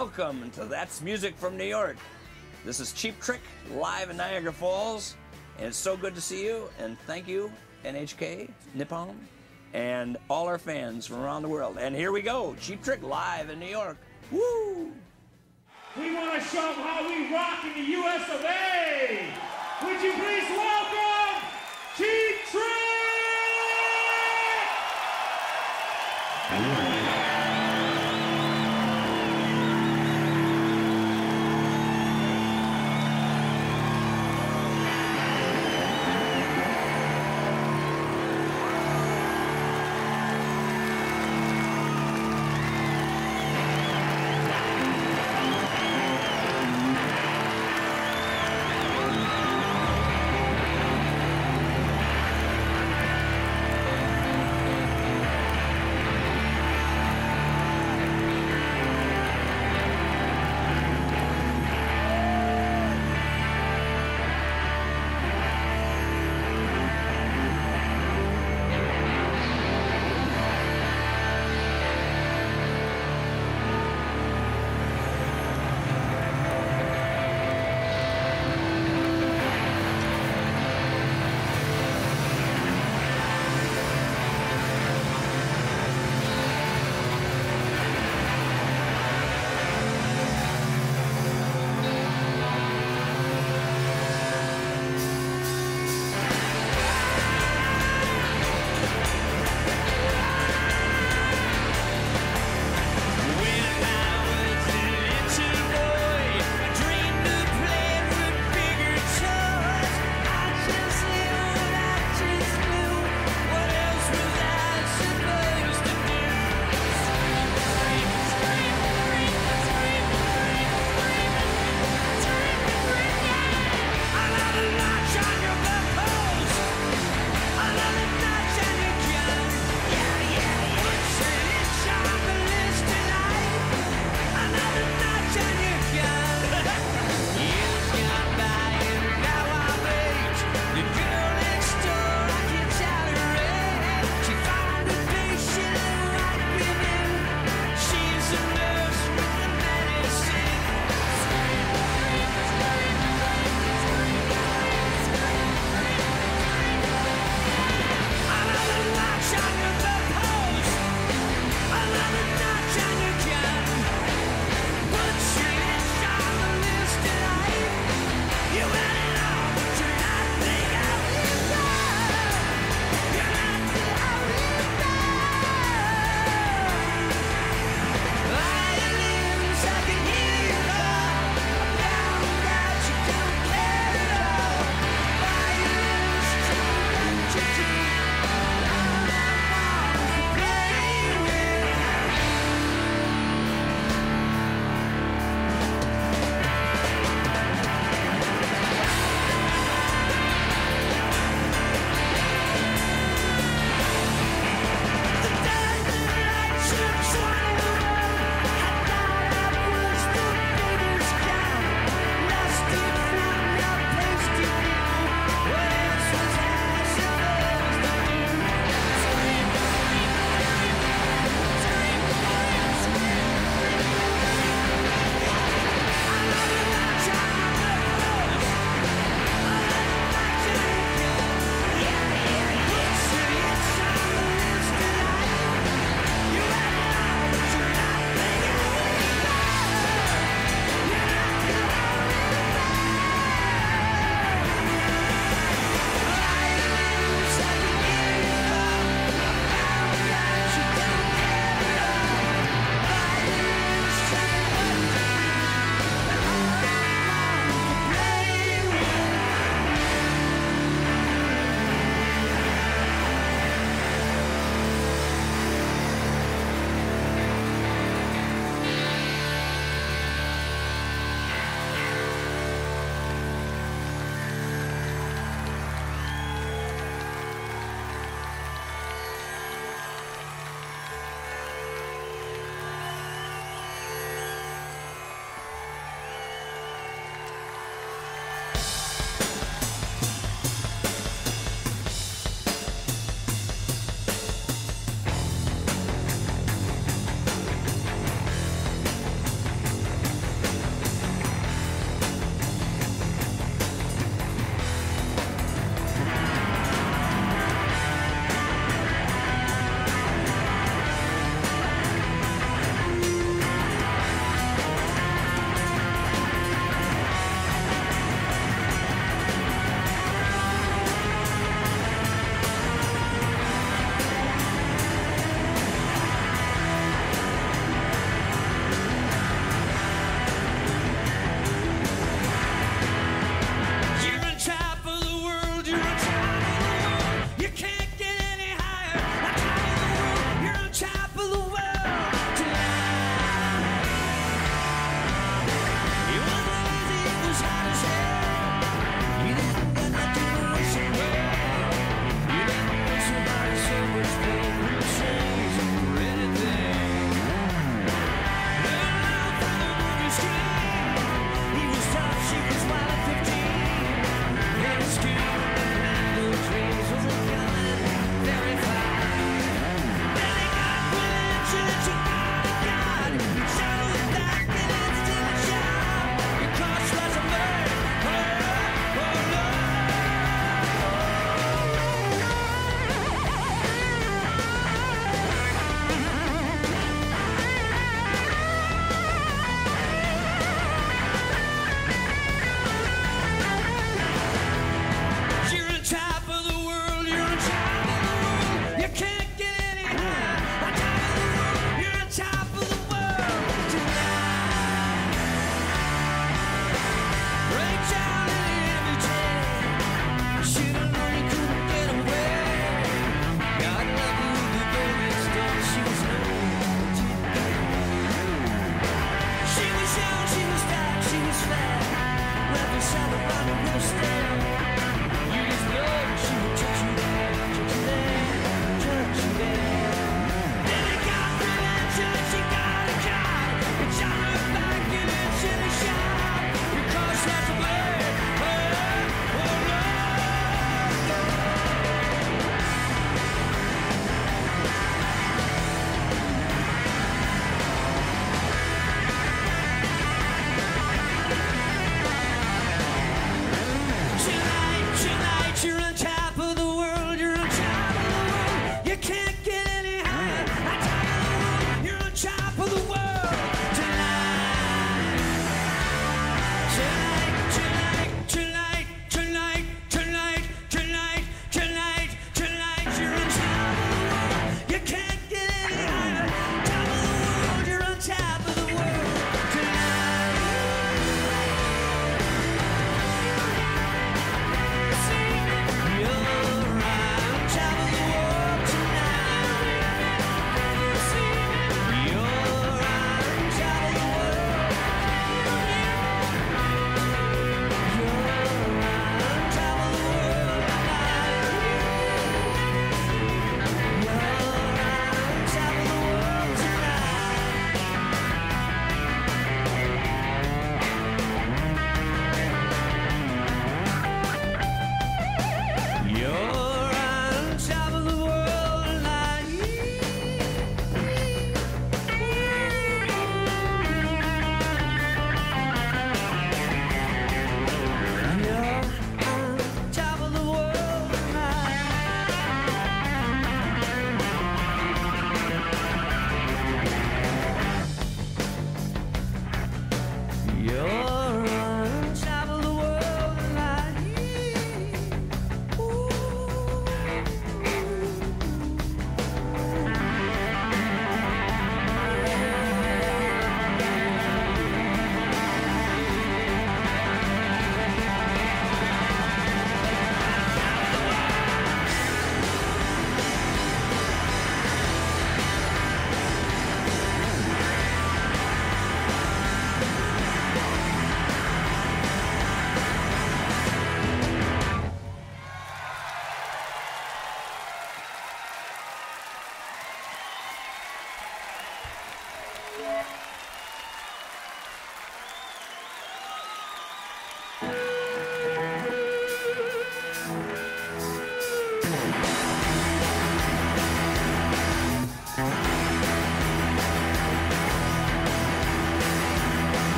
welcome to That's Music from New York. This is Cheap Trick, live in Niagara Falls, and it's so good to see you, and thank you, NHK, Nippon, and all our fans from around the world. And here we go, Cheap Trick, live in New York. Woo! We want to show them how we rock in the US of A. Would you please welcome Cheap Trick!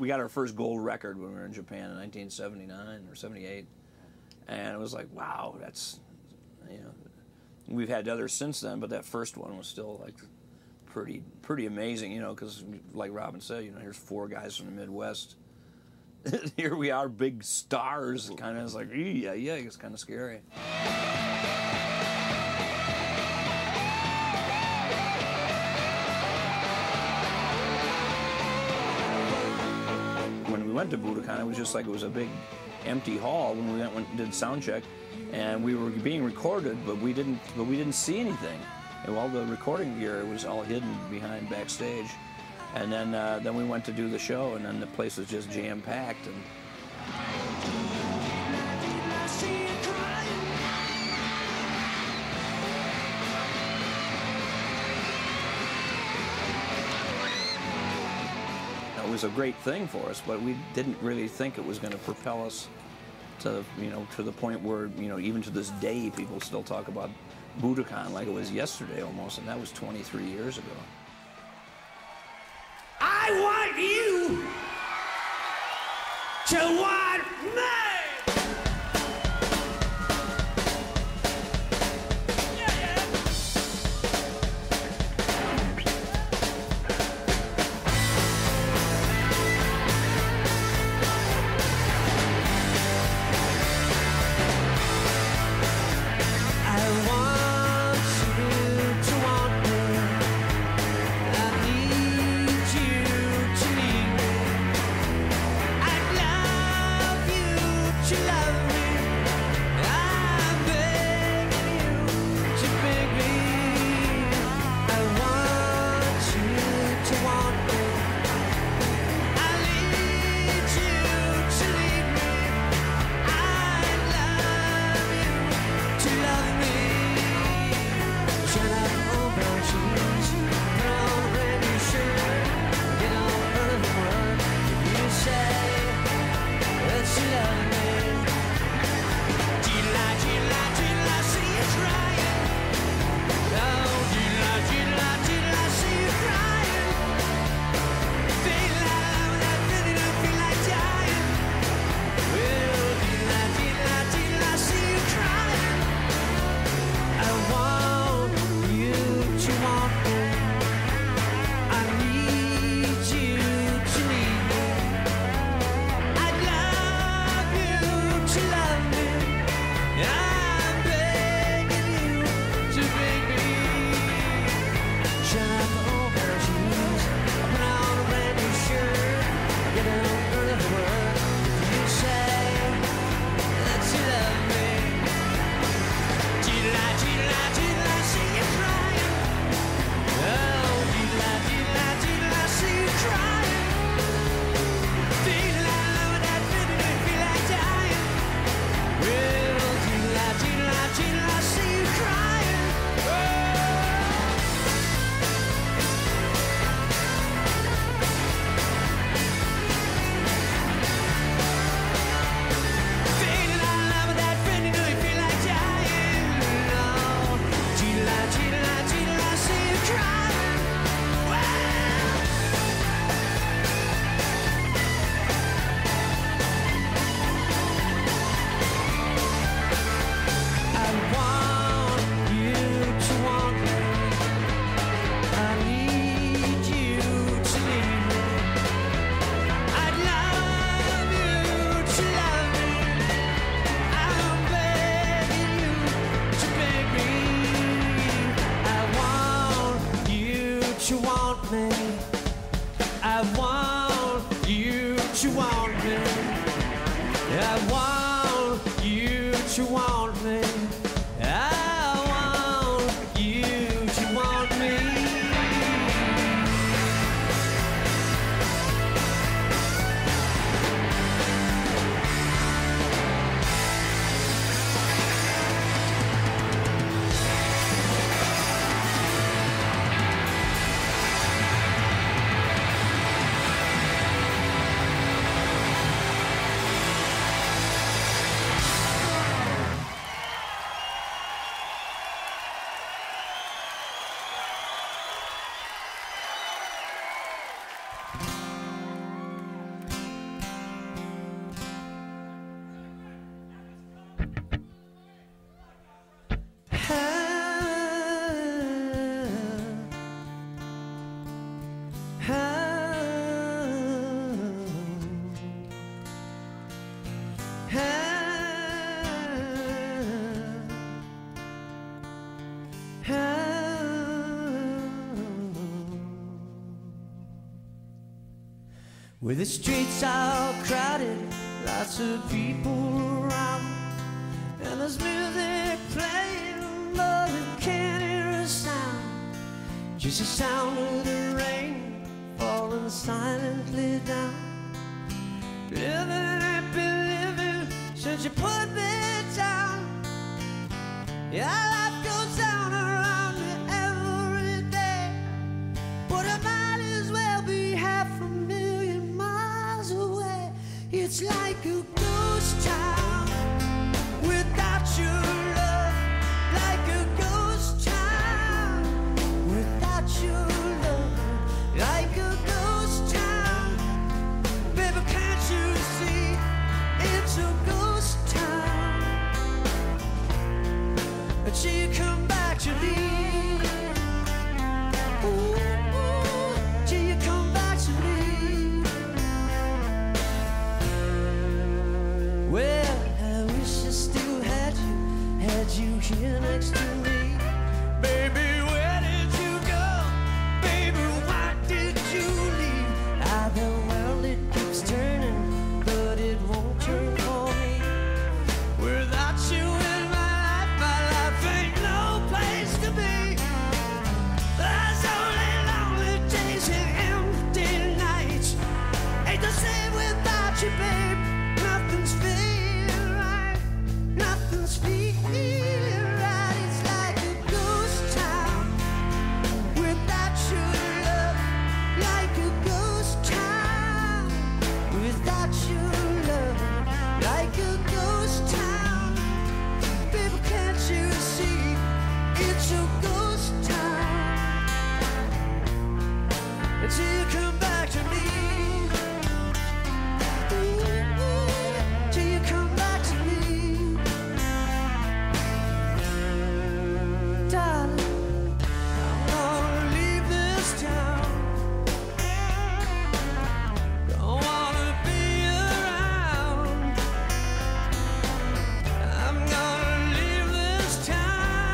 we got our first gold record when we were in Japan in 1979 or 78, and it was like, wow, that's, you know, we've had others since then, but that first one was still like pretty amazing, you know, because like Robin said, you know, here's 4 guys from the Midwest. Here we are, big stars. Kind of, it's like, yeah, it's kind of scary. When we went to Budokan, it was just like it was a big empty hall when we went and did sound check, and we were being recorded, but we didn't see anything. And all the recording gear was all hidden behind backstage. And then we went to do the show, and then the place was just jam-packed. And it was a great thing for us, but we didn't really think it was going to propel us to, you know, to the point where, you know, even to this day, people still talk about Budokan like it was yesterday almost, and that was 23 years ago. I want you to want me! With the streets all crowded, lots of people around, and there's music playing, but you can't hear a sound. Just the sound of the rain falling silently down. Living ain't been living since you put me down. Yeah, life goes down around me every day, but I might as well be half a million miles away. It's like a ghost town without your love, like a ghost town without your love, like a ghost town. Baby, can't you see it's a ghost town? Until you come back to me. Ooh, till you come back to me. Well, I wish I still had you here next to me. Baby, where did you go? Baby, why did you leave? Ah, the world, it keeps turning, but it won't turn for me. Without you in my life ain't no place to be. There's only lonely days and empty nights. Ain't the same without you, babe. Nothing's feeling right. Nothing's feeling right. It's like a ghost town without your love. Like a ghost town without your love. Like a ghost town. Baby, can't you see it's a ghost town? Until you come back to me. Ooh, till you come back to me. Darling, I'm gonna leave this town. Don't wanna be around. I'm gonna leave this town.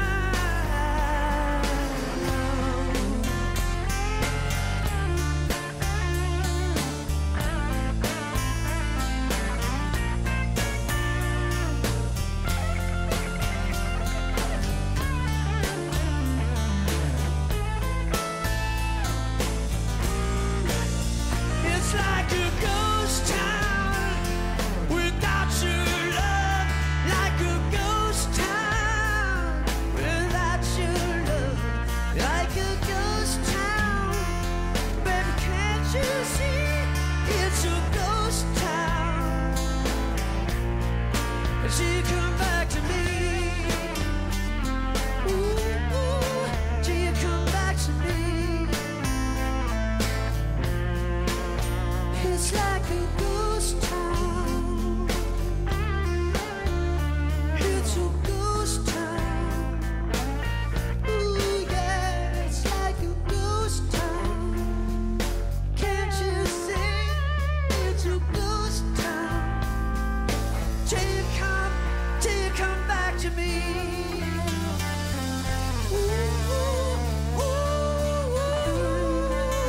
It's like a ghost town without your love. Like a ghost town without your love. Like a ghost town. Baby, can't you see it's a ghost town? Until you come back to me. Ooh, till you come back to me. It's like a ghost town. It's a ghost town. Ooh, yeah, it's like a ghost town. Can't you see it's a ghost town? Till you come back to me. Ooh, ooh, ooh.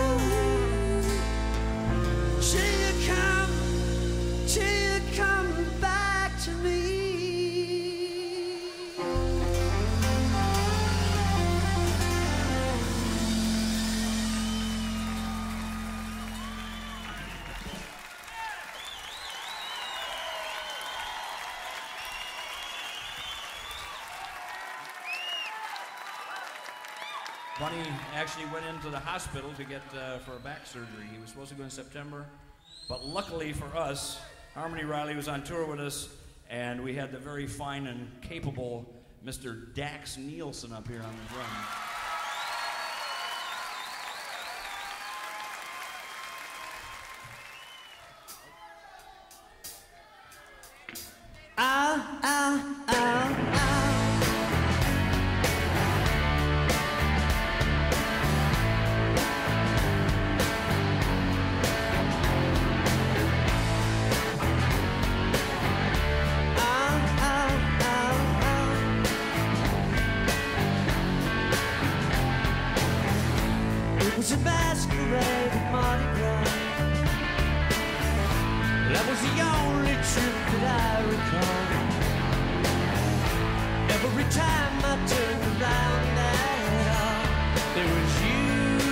Till you come back to me. Bunny actually went into the hospital to get for a back surgery. He was supposed to go in September, but luckily for us, Harmony Riley was on tour with us, and we had the very fine and capable Mr. Dax Nielsen up here on the drum. It was a masquerade at Mardi Gras. was the only trip that I recall. Every time I turned around at all, there was you.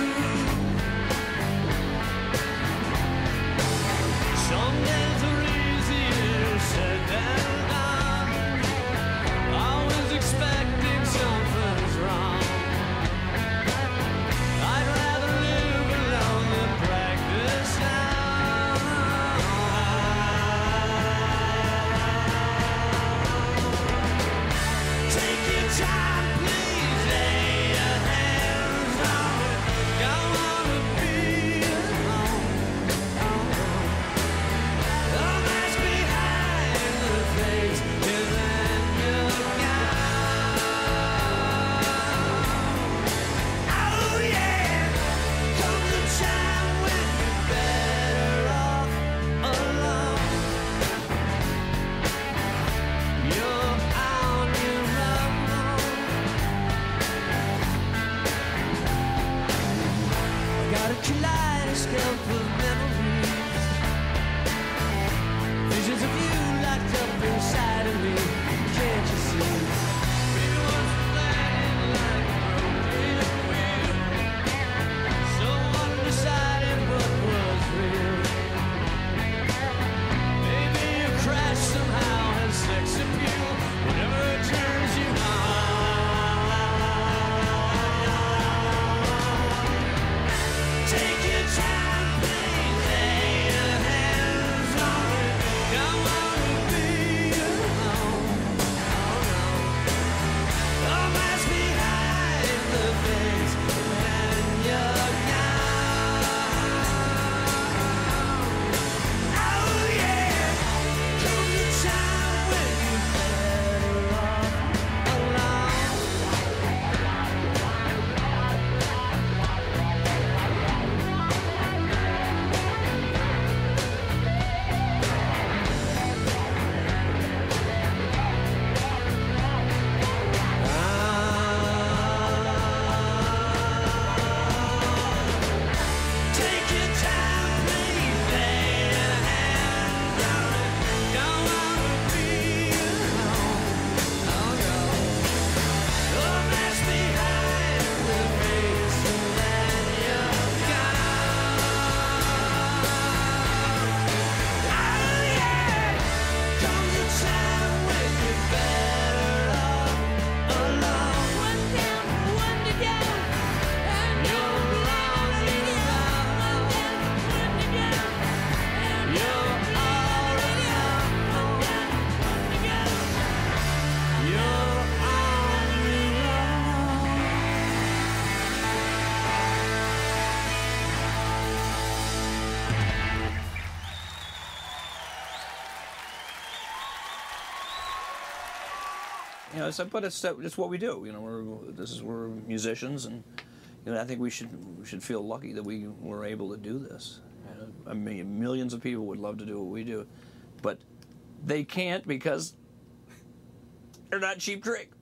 Some days are easier said than done. Always expecting something's wrong. I'd rather live alone than practice now. Take your time, please, lay your hands on me. Don't wanna be alone. The mask behind the face is then you're gone. Oh yeah, comes a time when you're better off alone. You're on your own. Got a kaleidoscope of memories, visions of you locked up inside of me. Can't you see? We was flying like a broken wheel, so undecided what was real. Maybe a crash somehow has sex appeal, whatever turns you on. Take your time, please, lay your hands on me. Don't wanna be alone. Oh no. The mask behind the face, and you're gone. Oh yeah, comes a time when you're better off alone. Take your time, please, lay your hands on me. Don't wanna be alone. Oh no. The mask behind the face, and then you're gone. Oh yeah, comes a time when you're better off alone. One down, one to go, and you're on your own. One down, one to go, and you're all alone. One down, one to go, you're on your own. You know, but it's what we do. You know, we're musicians, and you know, I think we should feel lucky that we were able to do this. You know, I mean, millions of people would love to do what we do, but they can't because they're not Cheap Trick.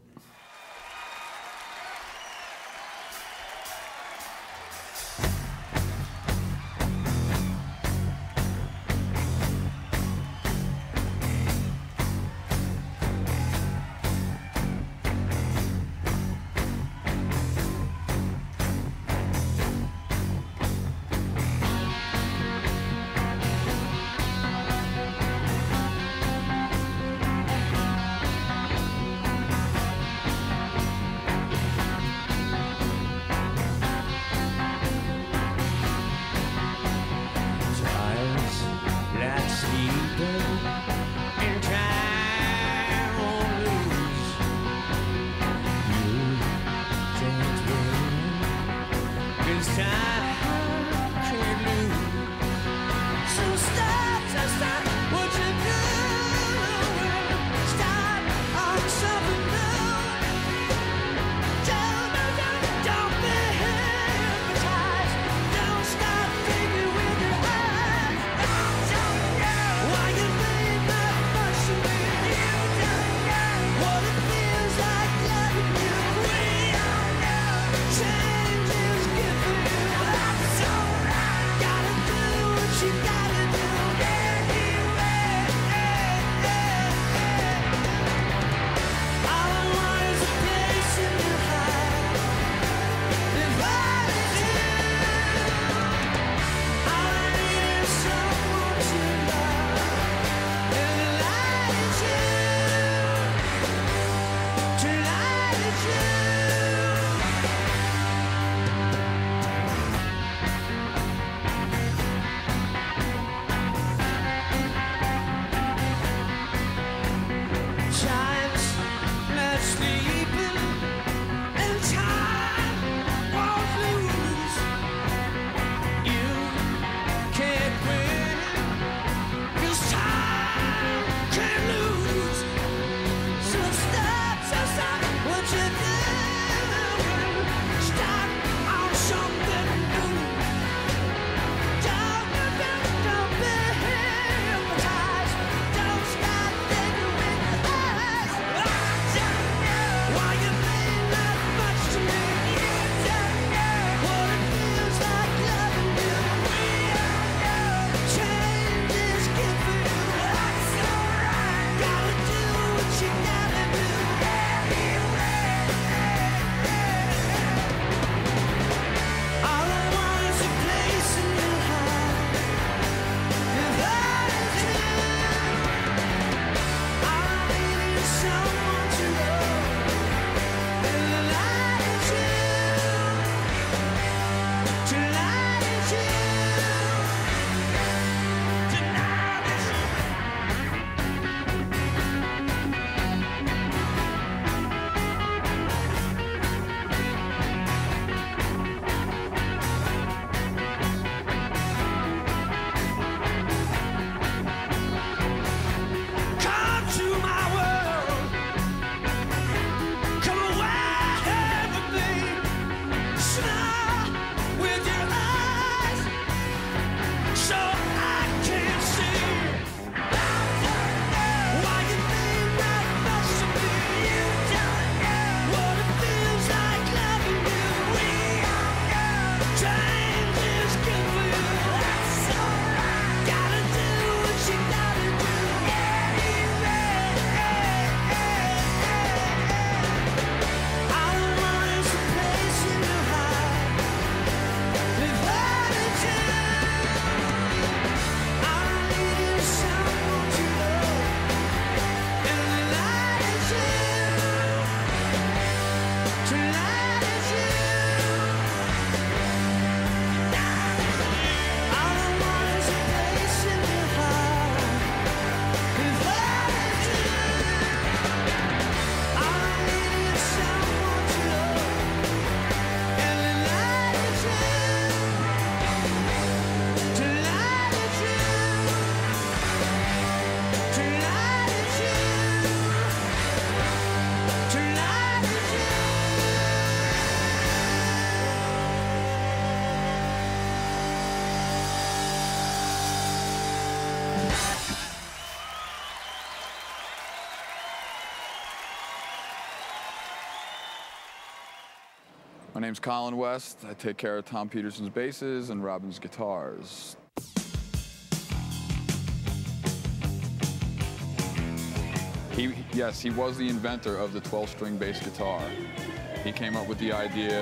My name's Colin West. I take care of Tom Peterson's basses and Robin's guitars. Yes, he was the inventor of the 12-string bass guitar. He came up with the idea.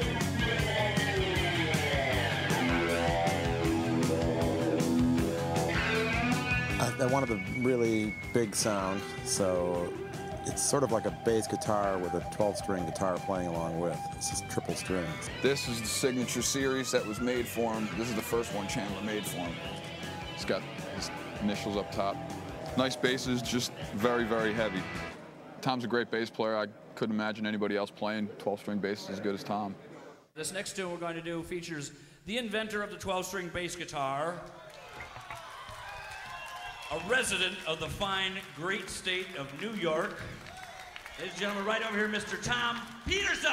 I wanted a really big sound, so it's sort of like a bass guitar with a 12-string guitar playing along with. It's just triple strings. This is the signature series that was made for him. This is the first one Chandler made for him. It's got his initials up top. Nice basses, just very, very heavy. Tom's a great bass player. I couldn't imagine anybody else playing 12-string basses as good as Tom. This next tune we're going to do features the inventor of the 12-string bass guitar, a resident of the fine, great state of New York. Ladies and gentlemen, right over here, Mr. Tom Peterson.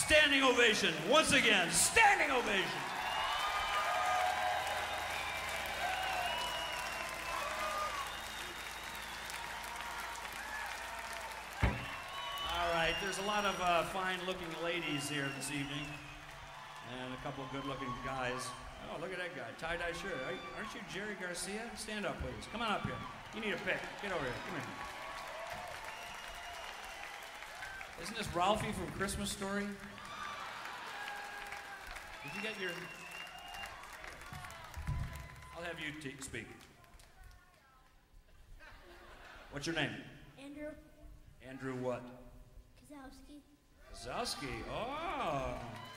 Standing ovation. Once again, standing ovation. All right, there's a lot of fine-looking ladies here this evening, and a couple of good-looking guys. Oh, look at that guy, tie-dye shirt. Aren't you Jerry Garcia? Stand up, please. Come on up here. You need a pick. Get over here. Come here. Isn't this Ralphie from Christmas Story? Did you get your... I'll have you speak. What's your name? Andrew Andrew what? Kozowski. Kozowski. Oh.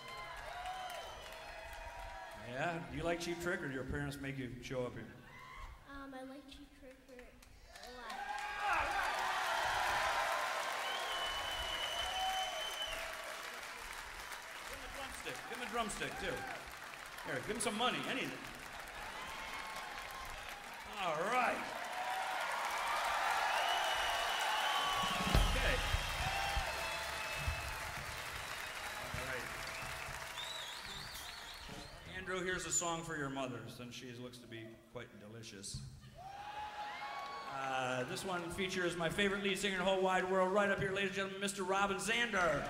Yeah? Do you like Cheap Trick, or do your parents make you show up here? I like Cheap Trick a lot. Give him a drumstick, too. Here, give him some money, anything. All right. Okay. All right. Andrew, here's a song for your mother, since she looks to be quite delicious. This one features my favorite lead singer in the whole wide world, right up here, ladies and gentlemen, Mr. Robin Zander.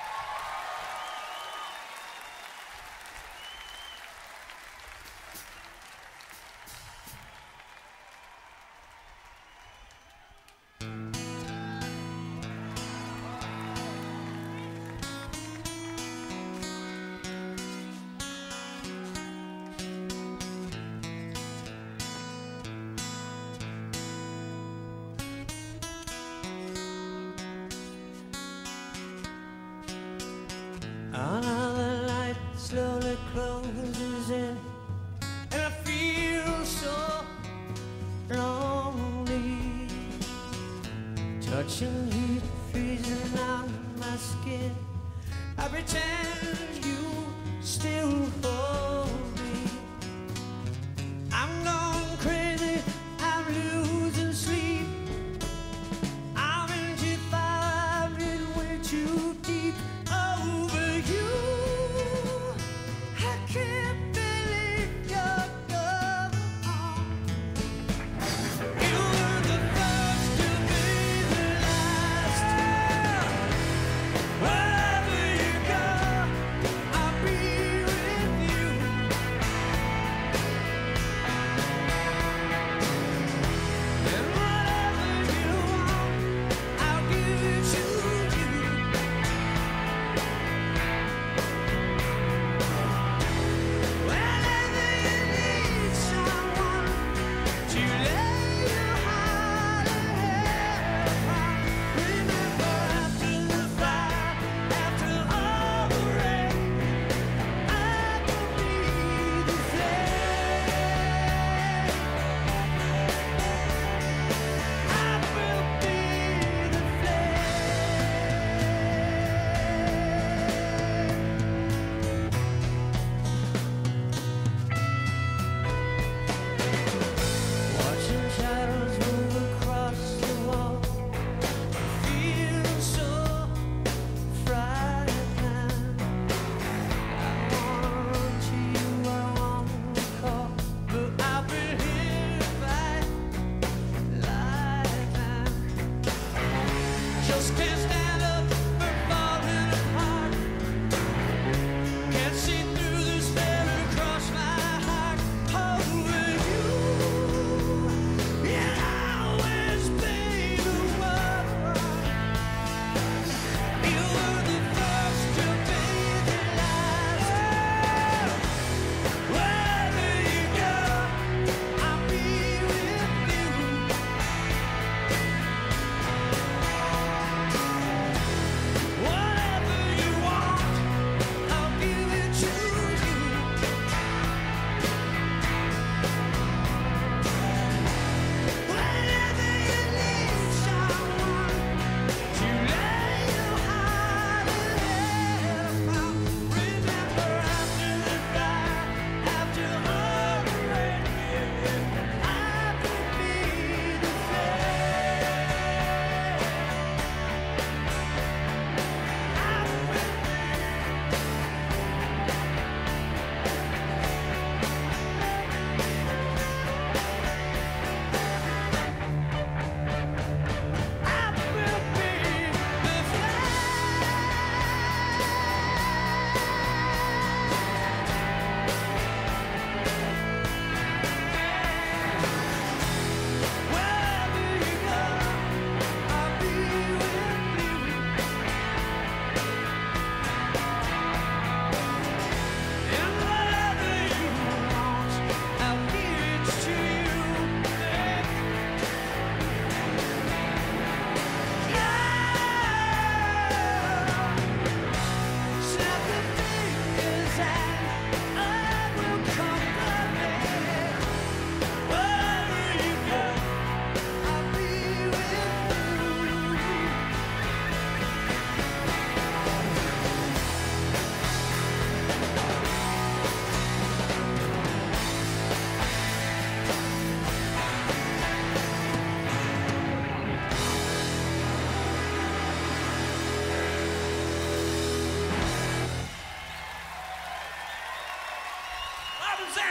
Another light slowly closes in, and I feel so lonely. Touching heat freezing on my skin, I pretend you still hold me. I'm going crazy, I'm losing sleep. I'm in too far, I'm in way too deep. Over you, I can't believe you're gone. You were the first to be the last. Wherever you go, I'll be with you.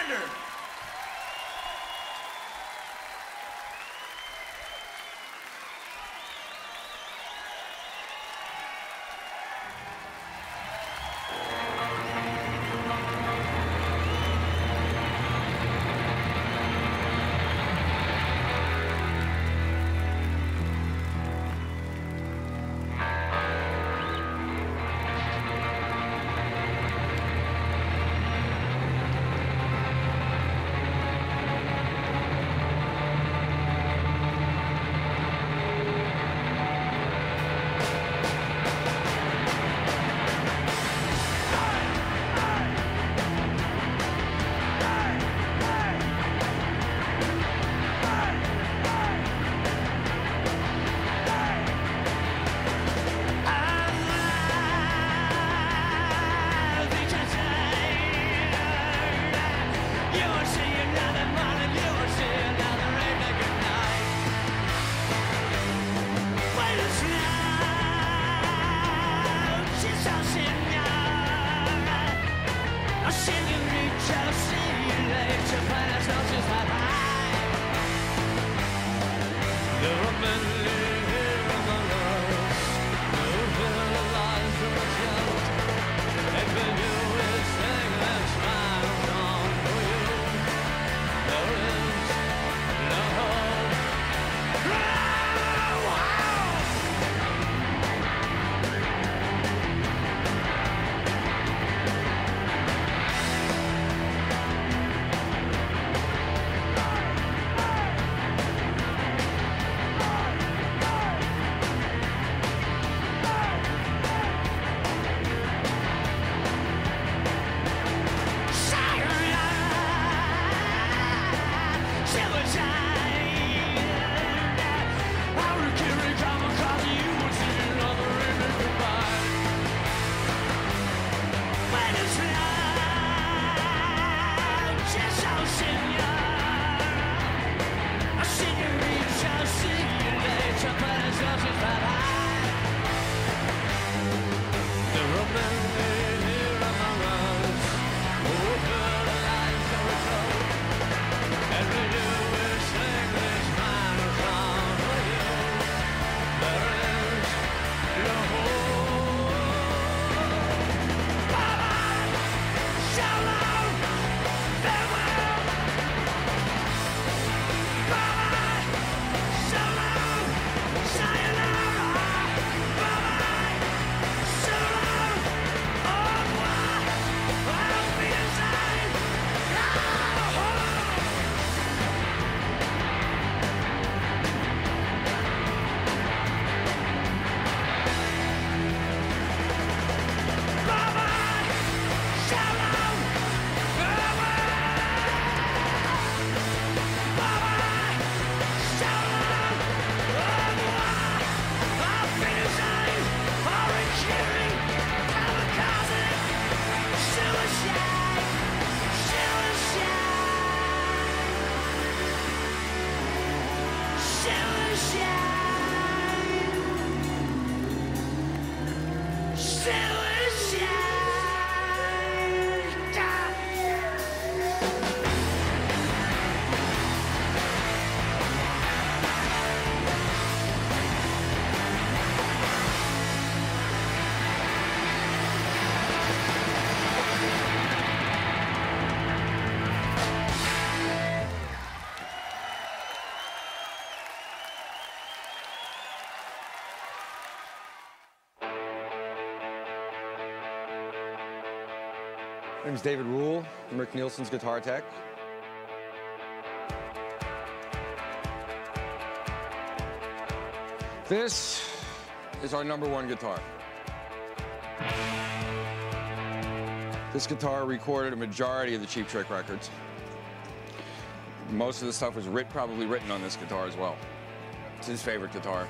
Alexander. My name's David Rule. I'm Rick Nielsen's guitar tech. This is our #1 guitar. This guitar recorded a majority of the Cheap Trick records. Most of the stuff was probably written on this guitar as well. It's his favorite guitar.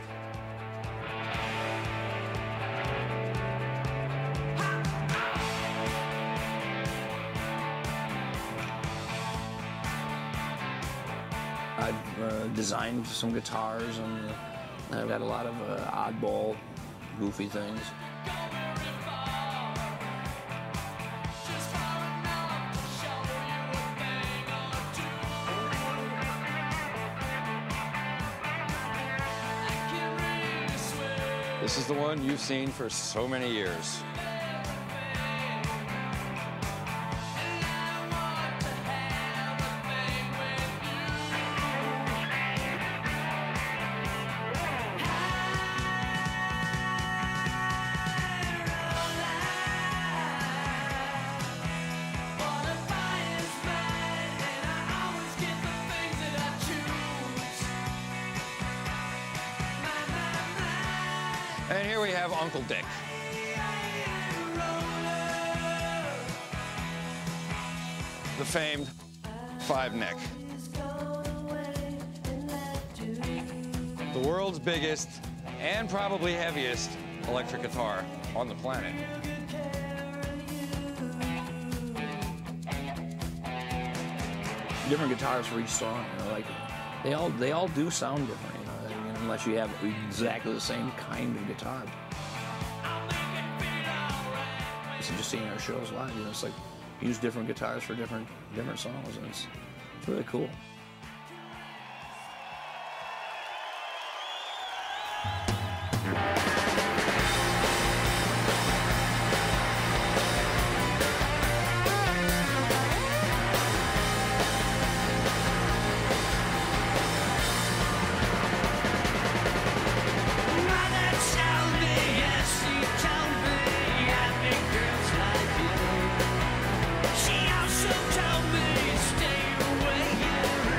I've designed some guitars, and I've got a lot of oddball, goofy things. This is the one you've seen for so many years. And here we have Uncle Dick. The famed Five Neck. The world's biggest and probably heaviest electric guitar on the planet. Different guitars for each song, you know, like they all do sound different, you know, unless you have exactly the same kind of guitar. So just seeing our shows live, you know, it's like use different guitars for different songs, and it's really cool. She also told me stay away, yeah.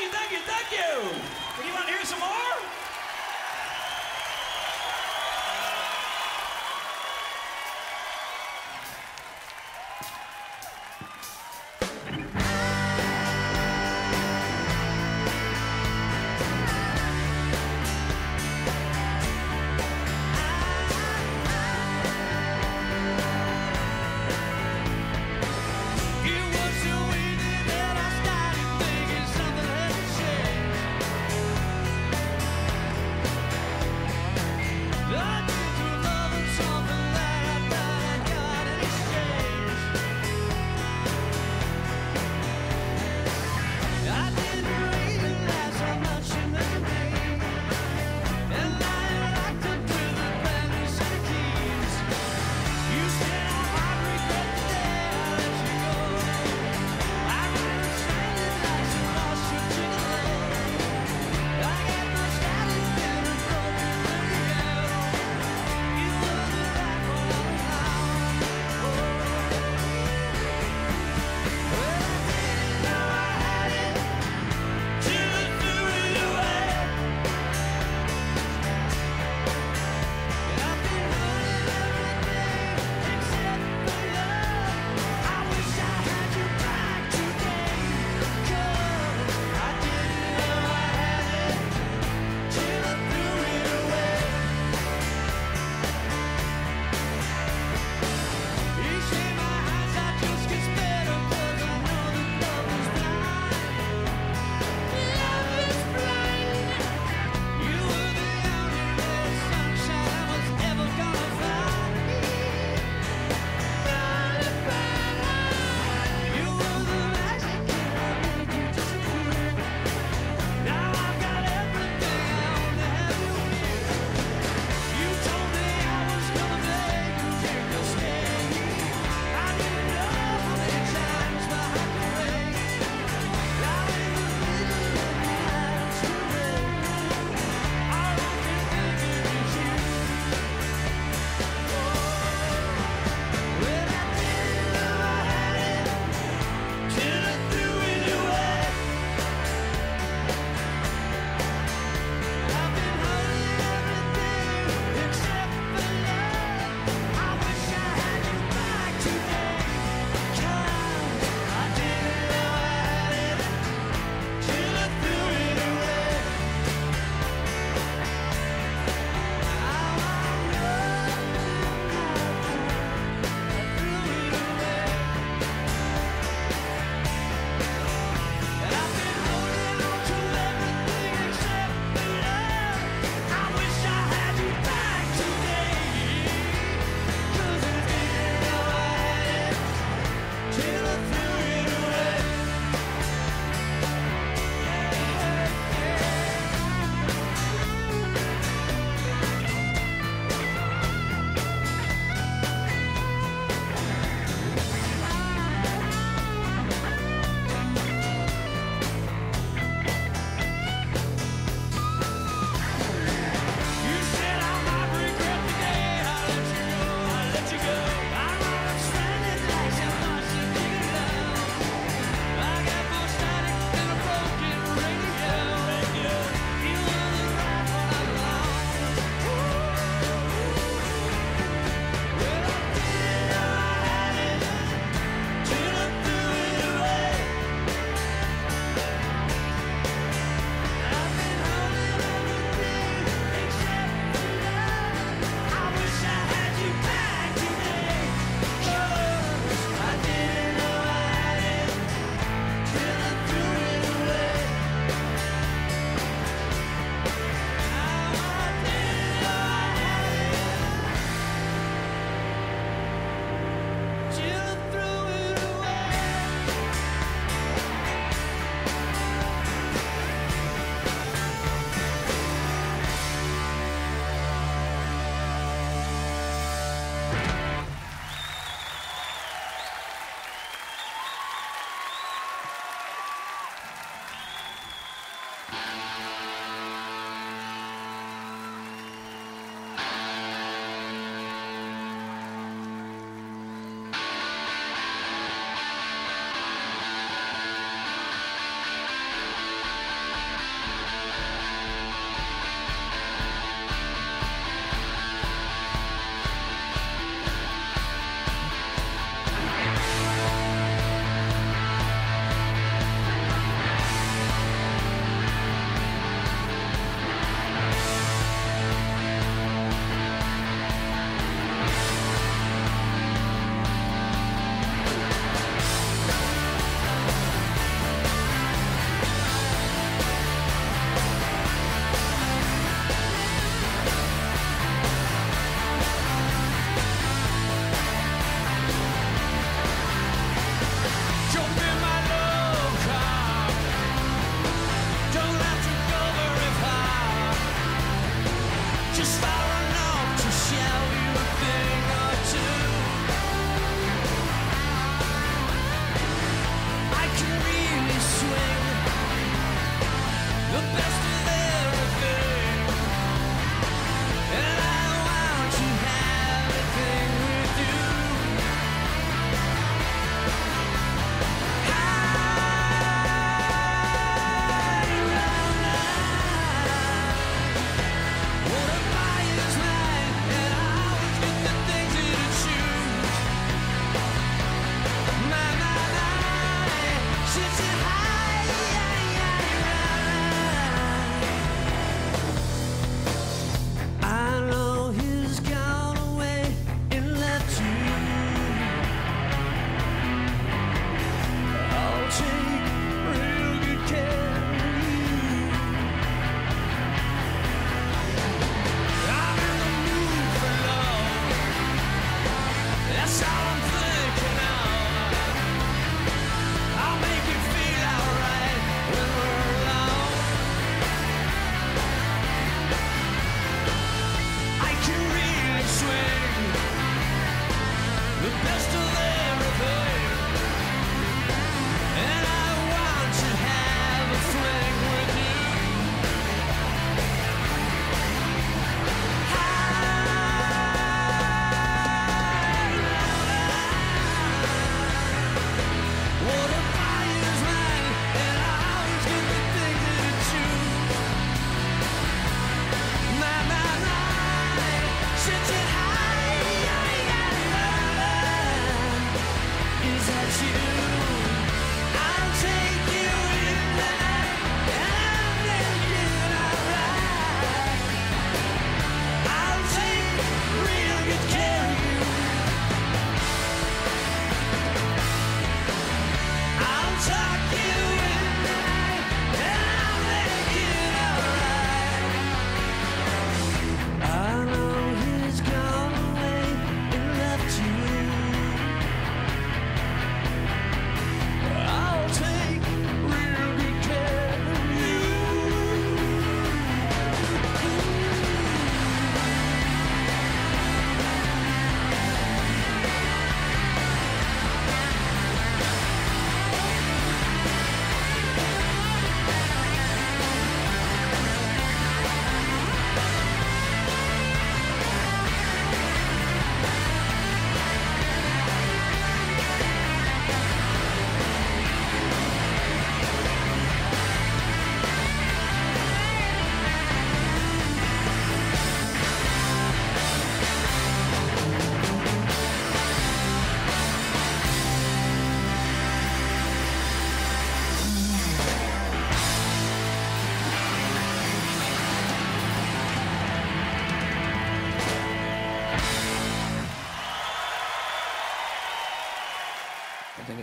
you, thank you, thank you. Do you want to hear some more?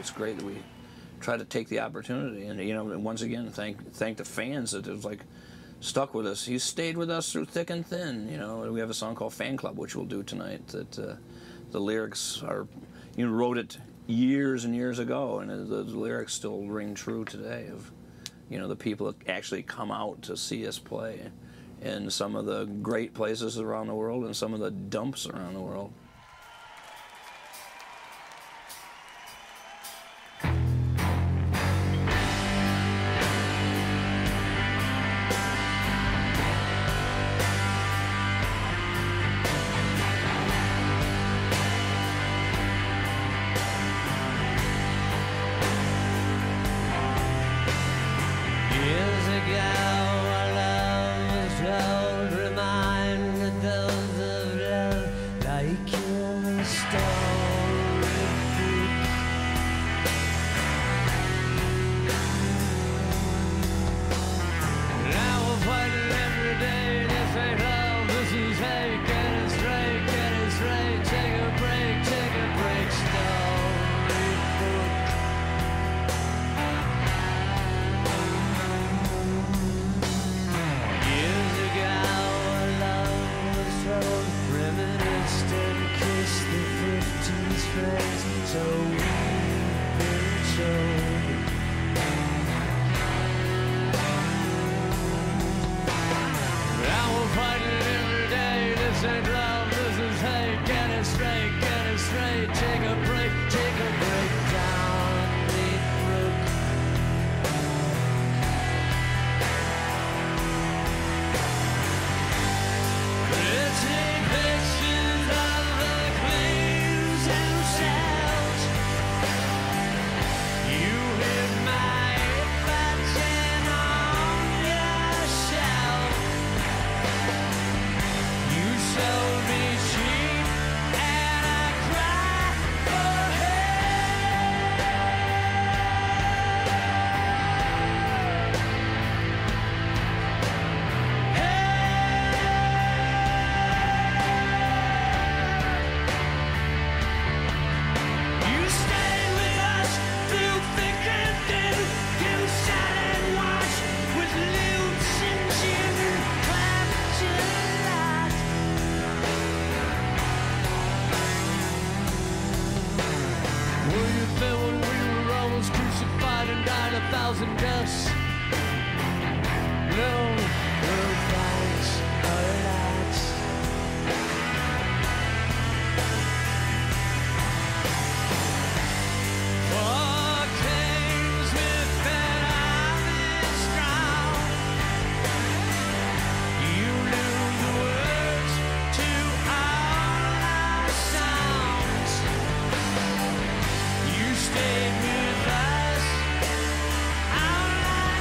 it's great that we try to take the opportunity, and you know, once again, thank the fans that have like stuck with us. You stayed with us through thick and thin. You know, we have a song called Fan Club, which we'll do tonight. That the lyrics are, you know, wrote it years and years ago, and the lyrics still ring true today. Of, you know, the people that actually come out to see us play, in some of the great places around the world and some of the dumps around the world. Stay with us.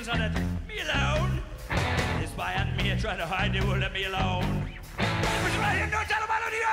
This one, me alone. This by and me trying to hide, they will let me alone. Push it right in, no tell about it.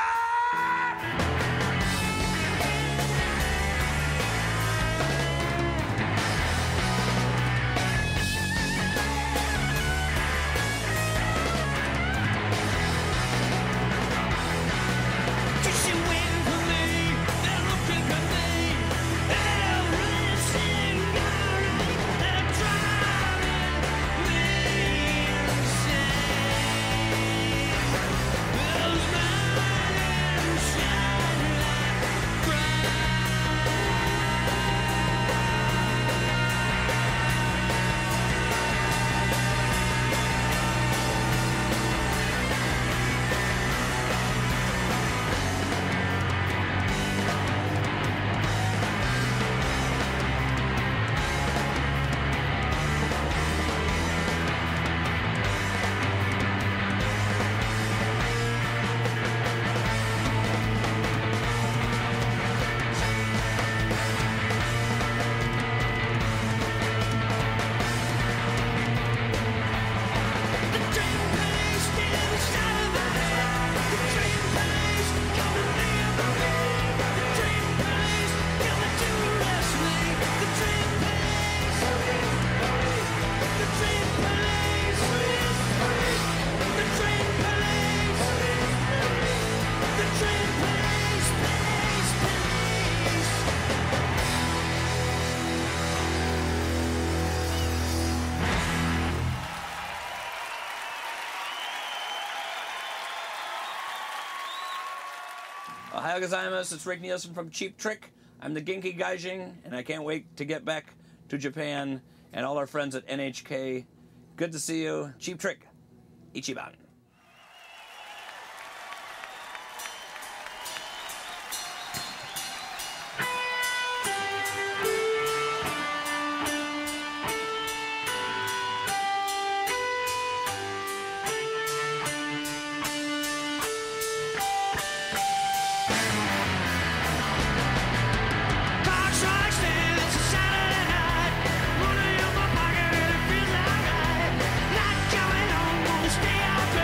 Ohio gozaimasu, it's Rick Nielsen from Cheap Trick. I'm the Genki Gaijin, and I can't wait to get back to Japan and all our friends at NHK. Good to see you. Cheap Trick, Ichiban. Stay out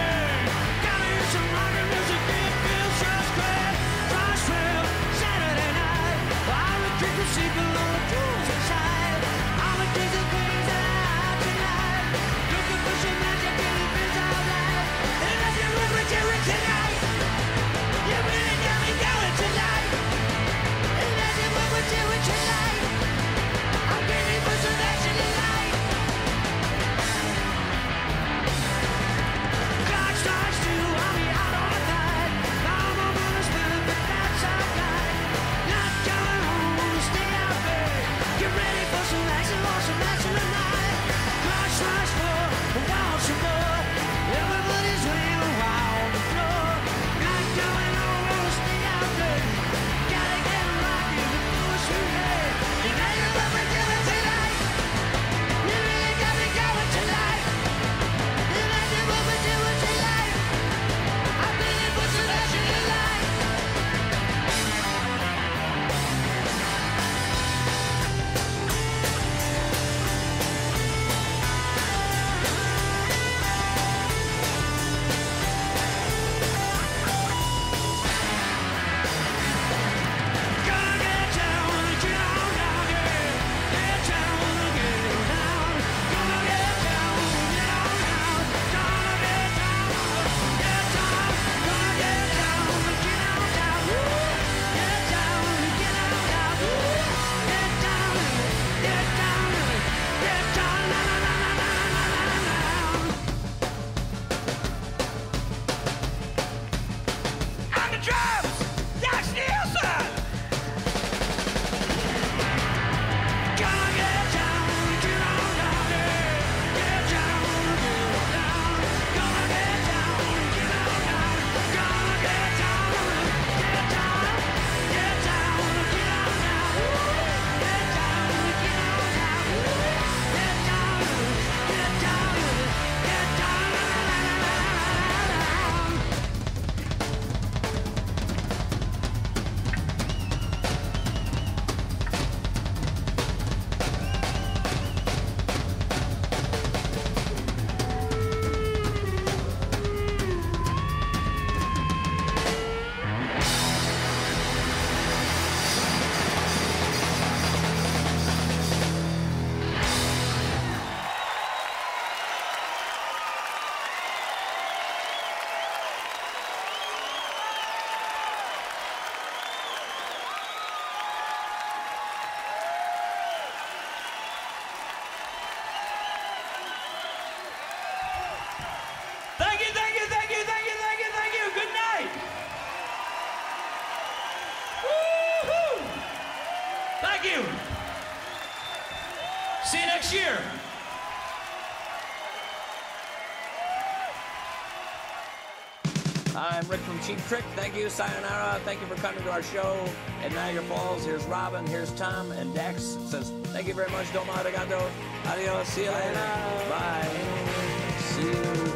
I'm Rick from Cheap Trick. Thank you, sayonara. Thank you for coming to our show at Niagara Falls. Here's Robin, here's Tom, and Dax says, thank you very much. Domo arigato. Adios. See you later. Bye. See you.